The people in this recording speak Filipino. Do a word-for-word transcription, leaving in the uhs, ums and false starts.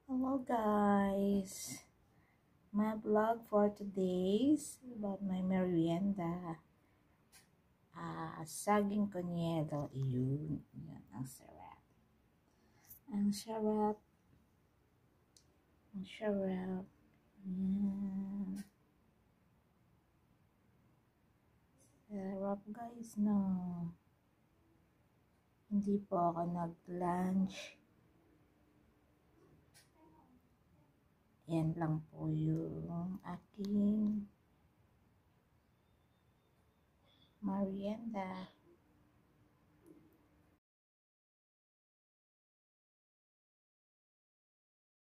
Hello guys, my vlog for today is about my merienda. Ah, saging konyedo, yun, yun, ang sarap. Ang sarap, ang sarap, yan. Sarap guys, no. Hindi po ako nag-lunch. Yan lang po yung aking merienda.